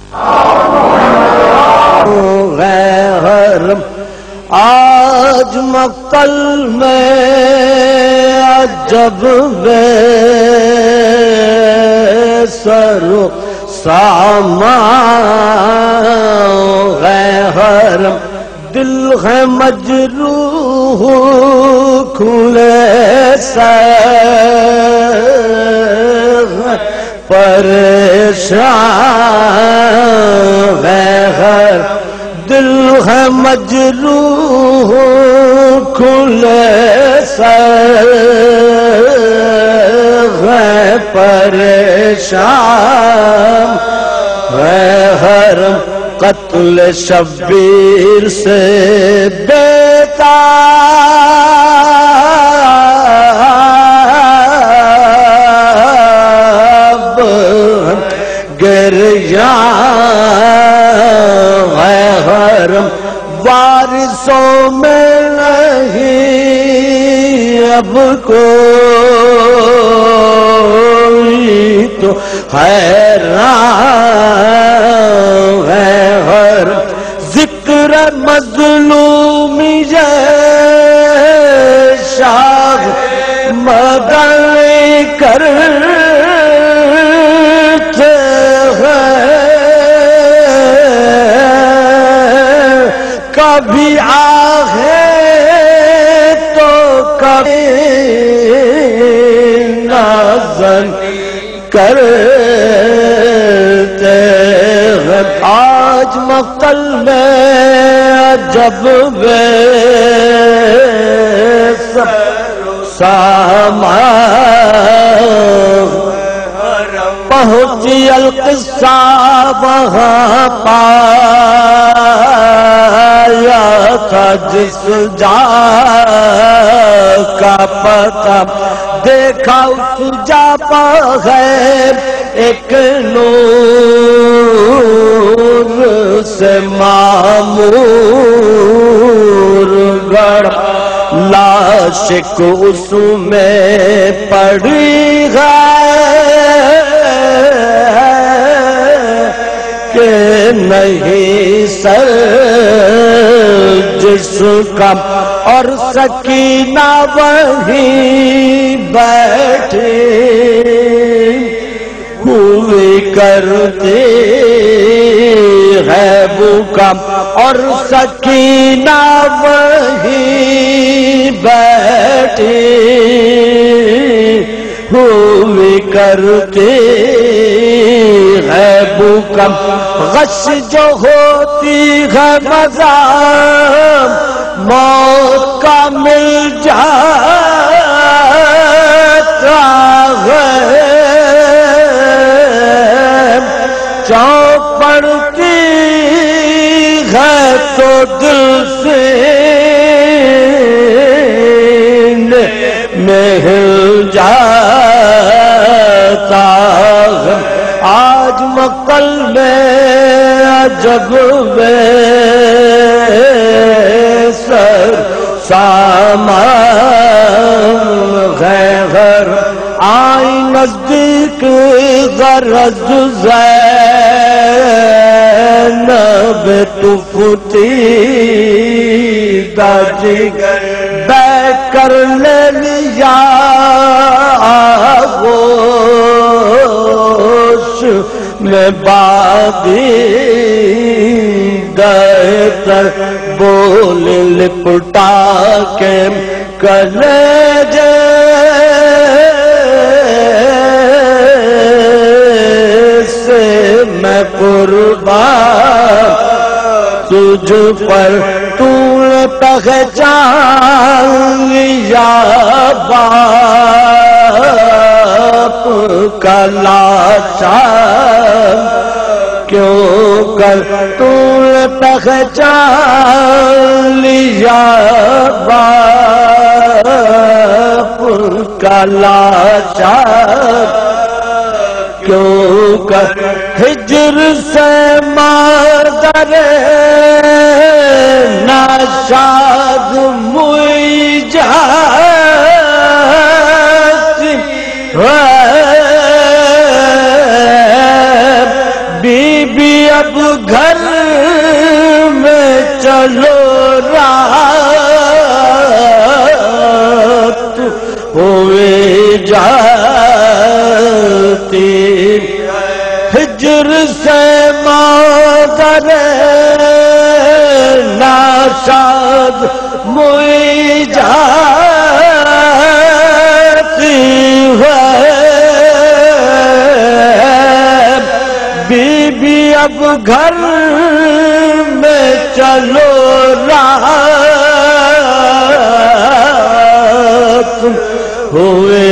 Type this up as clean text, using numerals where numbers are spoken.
غیر آج مقتل میں عجب بے سر سامان غیر دل ہے مجروح کھلے سے پریشان غیر دل ہے مجروح کھلے سے پریشان غیر قتل شبیر سے بیتاب گریان غیر وارثوں میں نہیں اب کوئی تو حیران غیر ذکر مظلومی شاہ مدن کرتے ہیں کبھی آگے تو کبھی نازن کرتے ہیں آج مقتل میں عجب بے سامان پہنچی القصہ وہاں پایا تھا جس جا کا پتہ دیکھا اس جا بغیر ایک نور سے معمور گڑھ لاش کو اس میں پڑی ہے کہ نہیں سر جس کا اور سکینہ وہیں بیٹھی ہوئی کرتی ہے بکا اور سکینہ وہیں بیٹھی ہوئی کرتی ہے بکا غش جو ہوتی ہے مزہ موت کا مل جاتا ہے چونک پڑتی ہے تو دل سے میں ہل جاتا ہے آج مقتل میں عجب بے سر سامان غیر آئی نزدیک غرض زینب تفتی دا جگر بے کر لے لیا آغوش میں باغی گئے تر بول لپٹا کے کلیجے سے میں قربان تجھ پر تو نے پہچان لیا باپ کا لاچار کیوں کر تو نے پہچان لیا باپ کا لاچار کیوں کر ہجر سے مادر ناشاد موئی جاتی بی بی اب گھر میں چلو رات ہوئے جاتی ہجر سے مادر ناشاد موئی جاتی ہے بی بی اب گھر میں چلو رات ہوئے